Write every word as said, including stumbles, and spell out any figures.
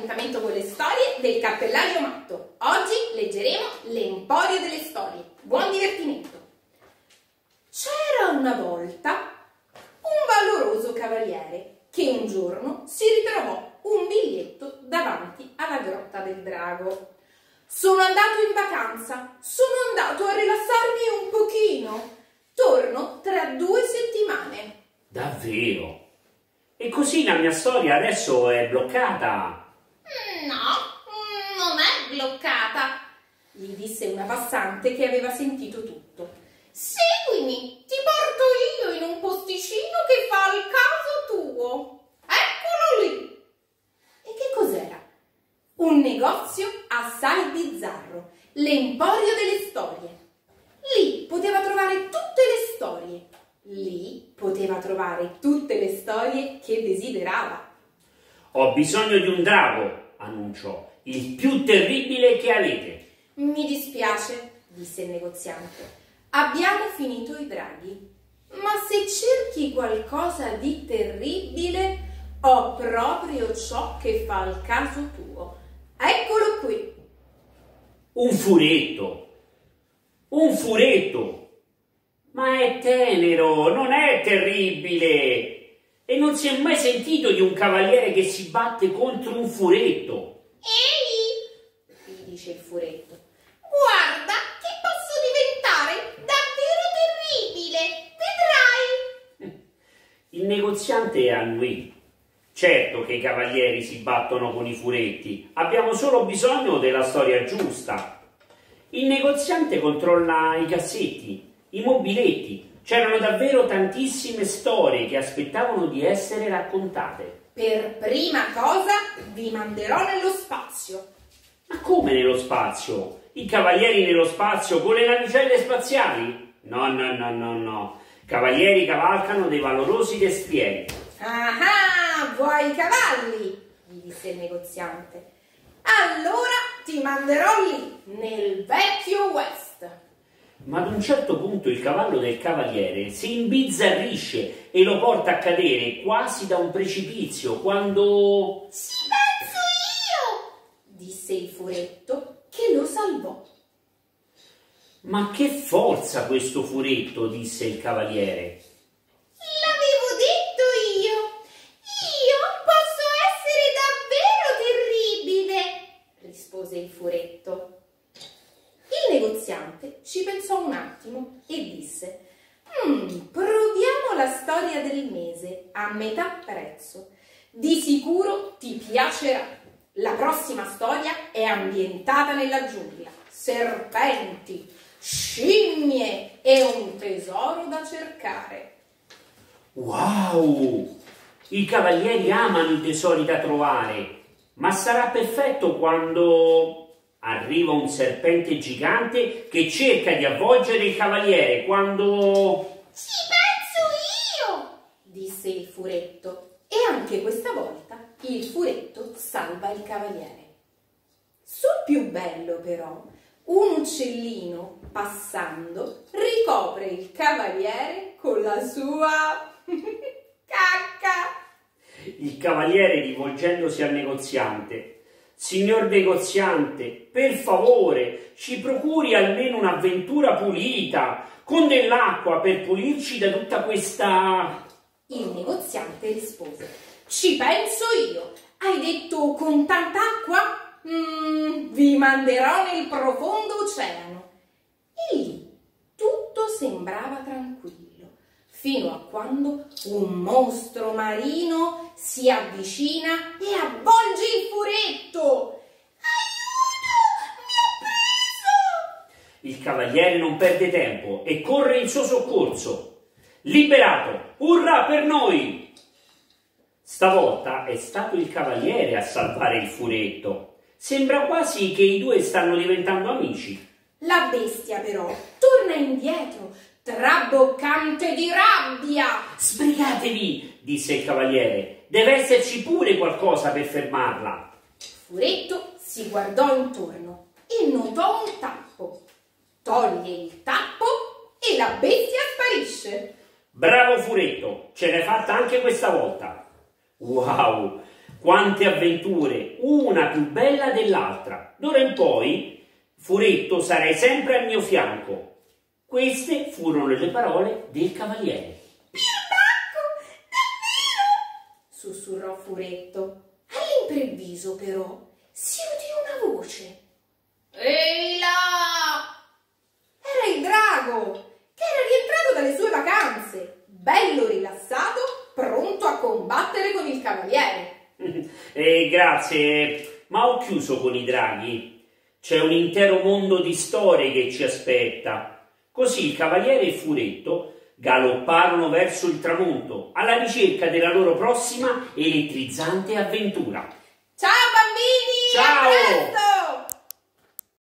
appuntamento con le storie del Cappellaio Matto. Oggi leggeremo L'Emporio delle Storie. Buon divertimento! C'era una volta un valoroso cavaliere che un giorno si ritrovò un biglietto davanti alla Grotta del Drago. Sono andato in vacanza, sono andato a rilassarmi un pochino. Torno tra due settimane. Davvero? E così la mia storia adesso è bloccata? No, non è bloccata, gli disse una passante che aveva sentito tutto. Seguimi, ti porto io in un posticino che fa al caso tuo. Eccolo lì. E che cos'era? Un negozio assai bizzarro, l'Emporio delle Storie. Lì poteva trovare tutte le storie. Lì poteva trovare tutte le storie che desiderava. Ho bisogno di un drago, annunciò, il più terribile che avete. Mi dispiace, disse il negoziante. Abbiamo finito i draghi. Ma se cerchi qualcosa di terribile, ho proprio ciò che fa al caso tuo. Eccolo qui. Un furetto. Un furetto. Ma è tenero, non è terribile. E non si è mai sentito di un cavaliere che si batte contro un furetto. Ehi, gli dice il furetto, guarda che posso diventare davvero terribile, vedrai. Il negoziante annuì. Certo che i cavalieri si battono con i furetti, abbiamo solo bisogno della storia giusta. Il negoziante controlla i cassetti, i mobiletti. C'erano davvero tantissime storie che aspettavano di essere raccontate. Per prima cosa vi manderò nello spazio. Ma come nello spazio? I cavalieri nello spazio con le navicelle spaziali? No, no, no, no, no. Cavalieri cavalcano dei valorosi destrieri. Ah, vuoi i cavalli? Gli disse il negoziante. Allora ti manderò lì, nel vecchio West. Ma ad un certo punto il cavallo del cavaliere si imbizzarrisce e lo porta a cadere quasi da un precipizio quando... Ci penso io! Disse il furetto che lo salvò. Ma che forza questo furetto, disse il cavaliere. L'avevo detto io! Io posso essere davvero terribile! Rispose il furetto. Il negoziante ci pensò un attimo e disse mm, proviamo la storia del mese a metà prezzo. Di sicuro ti piacerà. La prossima storia è ambientata nella giungla. Serpenti, scimmie e un tesoro da cercare. Wow! I cavalieri amano i tesori da trovare, ma sarà perfetto quando... Arriva un serpente gigante che cerca di avvolgere il cavaliere quando... Ci penso io! Disse il furetto. E anche questa volta il furetto salva il cavaliere. Sul più bello però, un uccellino passando ricopre il cavaliere con la sua cacca. Il cavaliere, rivolgendosi al negoziante: Signor negoziante, per favore, ci procuri almeno un'avventura pulita, con dell'acqua per pulirci da tutta questa... Il negoziante rispose: ci penso io. Hai detto con tanta acqua? Mm, vi manderò nel profondo oceano. E lì tutto sembrava tranquillo, fino a quando un mostro marino si avvicina e avvolge il furetto. Aiuto! Mi ha preso! Il cavaliere non perde tempo e corre in suo soccorso. Liberato! Urrà per noi! Stavolta è stato il cavaliere a salvare il furetto. Sembra quasi che i due stanno diventando amici. La bestia però torna indietro, traboccante di rabbia. Sbrigatevi, disse il cavaliere. Deve esserci pure qualcosa per fermarla. Furetto si guardò intorno e notò un tappo. Toglie il tappo e la bestia sparisce. Bravo furetto, ce l'hai fatta anche questa volta. Wow, Quante avventure, una più bella dell'altra. D'ora in poi, Furetto, sarai sempre al mio fianco. Queste furono le parole del cavaliere. Birbacco, davvero? Sussurrò Furetto. All'improvviso, però, si udì una voce. Ehi là! Era il drago, che era rientrato dalle sue vacanze, bello rilassato, pronto a combattere con il cavaliere. Eh, grazie, ma ho chiuso con i draghi. C'è un intero mondo di storie che ci aspetta. Così il cavaliere e Furetto galopparono verso il tramonto, alla ricerca della loro prossima elettrizzante avventura. Ciao bambini! Ciao! A presto!